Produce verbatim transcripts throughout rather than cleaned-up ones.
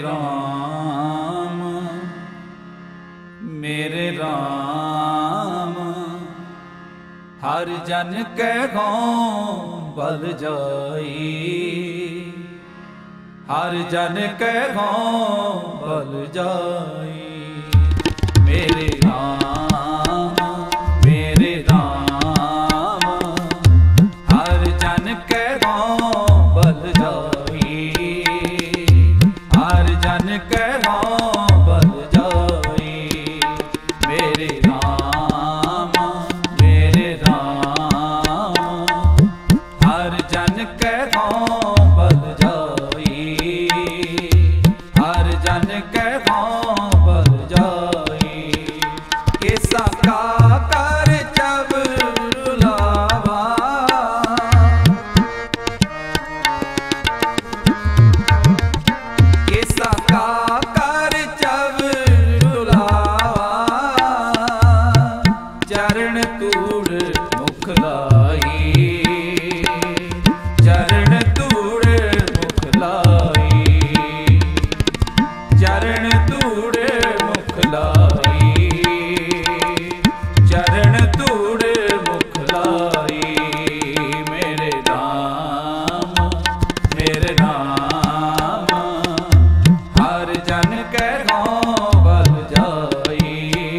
राम मेरे राम हर जन के गाँव बल जाई, हर जन के गाँव बल जाई। मेरे राम मेरे राम हर जन के गाँव बल जाई, हर जन के गाँव बल जाई। मेरे राम मेरे राम हर जन के गाँव बल जाई, हर जन के गाँव बल जाई। किसा का कर जब रुलावा, किसा का कर जब रुलावा, चरण तूड़ मुख लाई, चरण तूड़ मुख लाई, चरण तूड़ मुख लाई, चरण तूड़ मुख लाई। मेरे राम मेरे राम हर जन के गाँव बल जाई,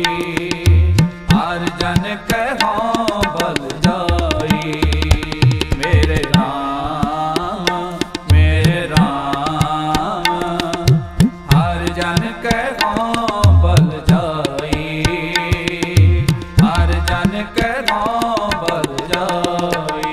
हर जन के गाँव बल जाई। मेरे राम मेरे राम हर जन के गाँव बल जाई, हर जन के गाँव बल जाई।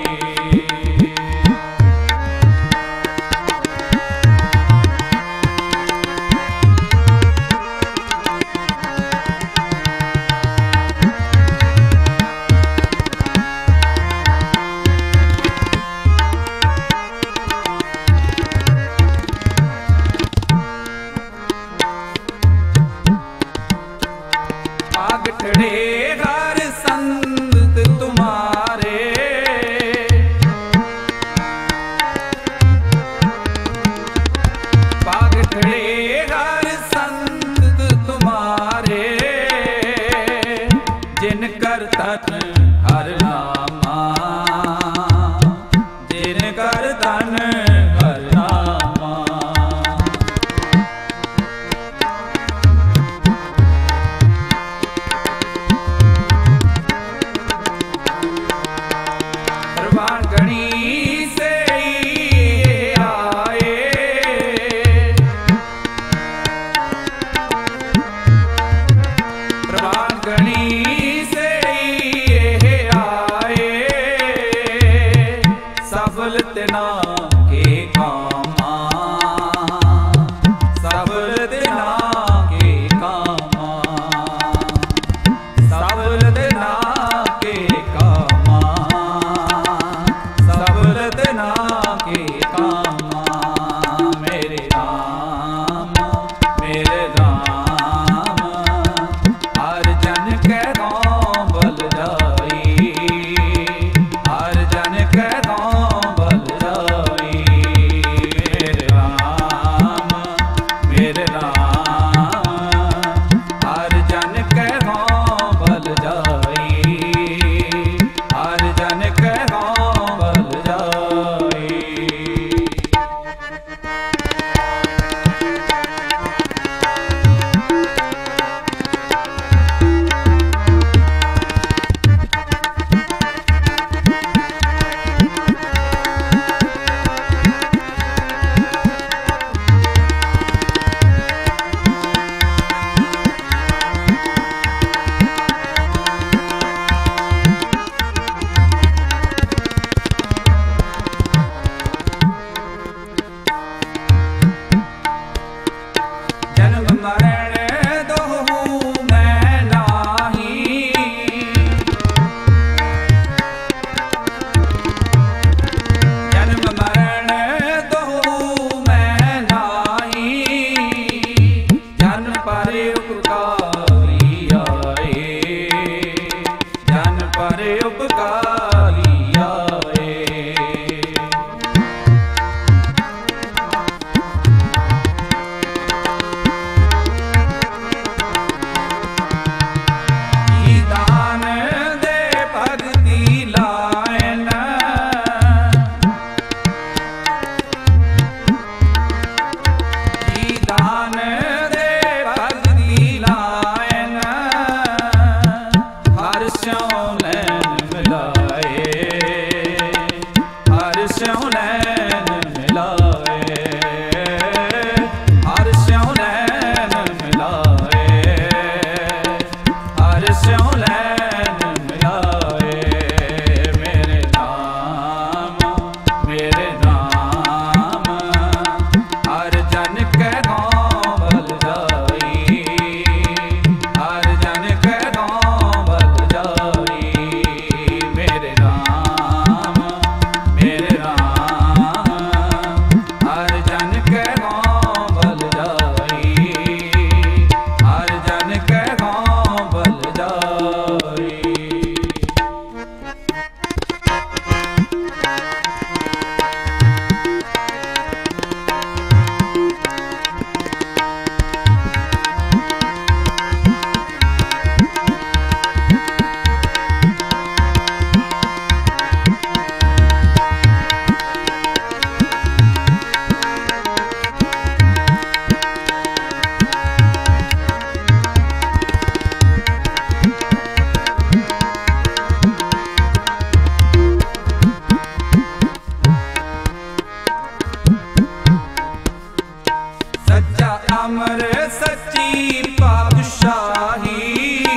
पागठड़े हर संत तुम्हारे, पागठड़े हर संत तुम्हारे, जिन कर तन हर नामा, जिन कर तन हर नामा। प्रभागणी से ये आए, प्रभागणी से ये आए, अमर सच्ची पातशाही,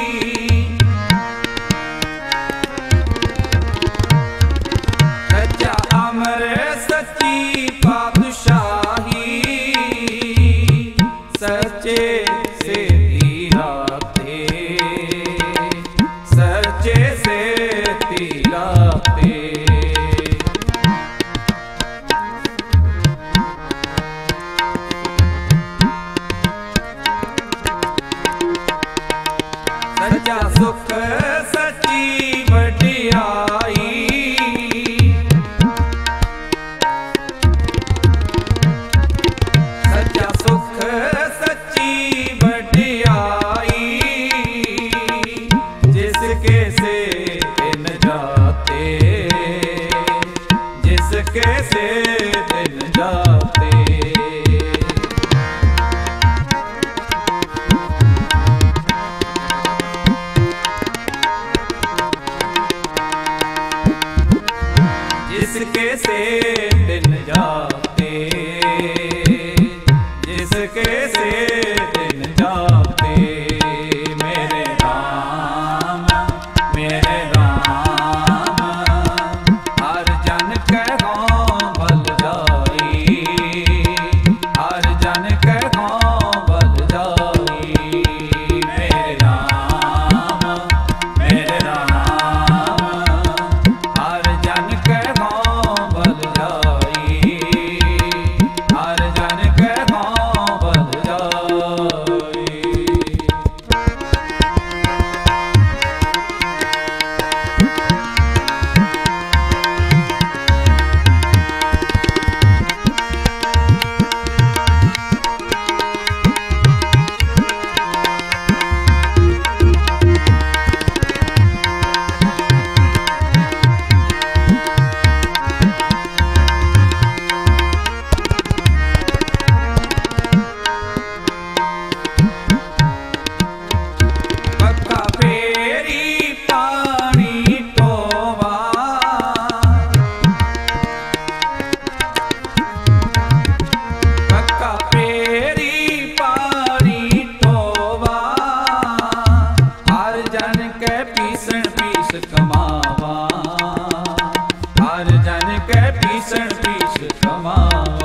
सच्चा अमर सच्ची पातशाही, सच्चे से तीराते, सच्चे से तीराते। सच्चा सुख सच्ची वडियाई, सच्चा सुख सच्ची वडियाई, जिसके से दिन जाते, जिसके से दिन जाते। जिसके से दिन जाते, जिसके से दिन जाते। मेरे राम मेरे राम हर जन कहो भल जाई, हर जन कहो भल जाई। मेरे राम मेरे राम हर जन कहो भल जाई, हर जन कहो भल जाई। पक्का फेरी पानी टोवा, पक्का फेरी पानी टोवा, हर जन के पीसण पीस कमावा, हर जन के पीसण पीस कमावा।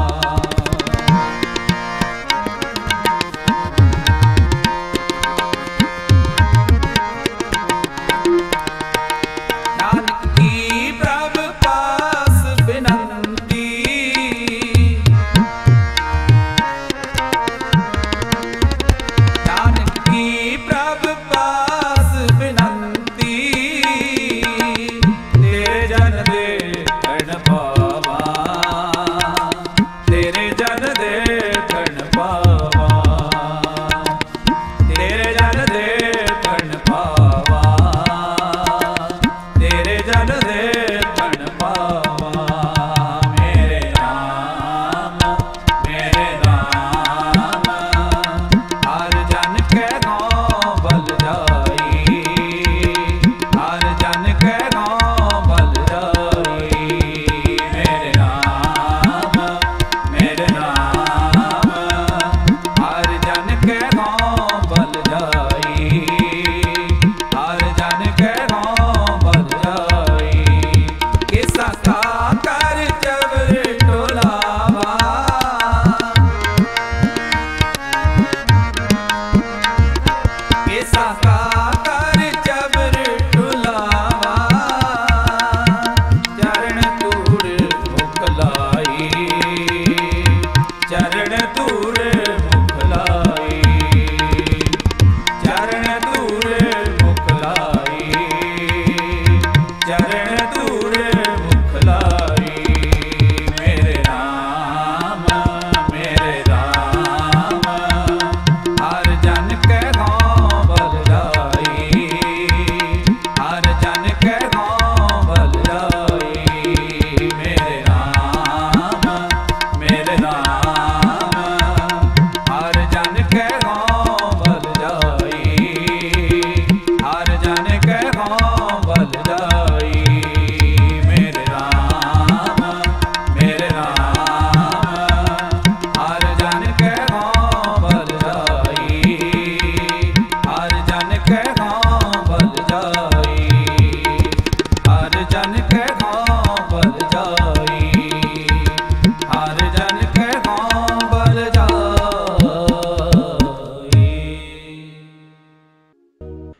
नानक की प्रभ पास विनंती, नानक की प्रभ पास विनंती, तेरे जन देखण पावा, तेरे जन देखण पावा, तेरे जन देखण पावा, तेरे जन देखण पावा। मेरे राम मेरे राम हर जन कहो भल जाई, हर जन कहो भल जाई। मेरे राम मेरे Ram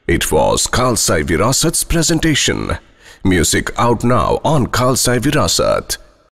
It was Khalsai Virasat's presentation. Music out now on Khalsai Virasat.